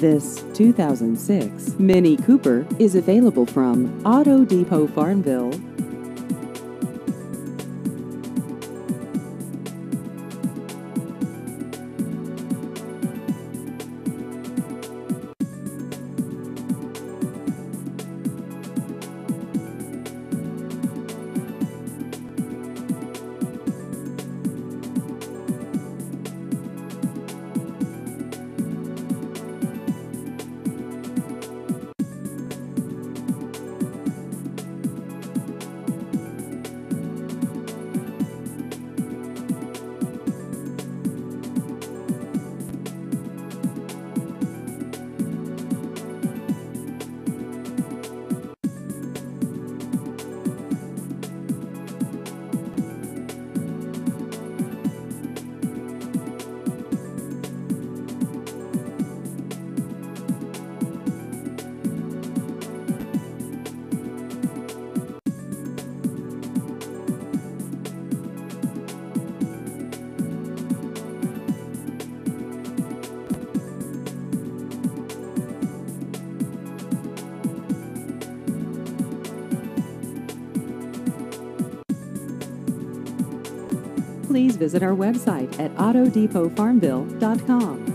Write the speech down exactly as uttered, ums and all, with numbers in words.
This two thousand six Mini Cooper is available from Auto Depot Farmville. Please visit our website at auto depot farmville dot com.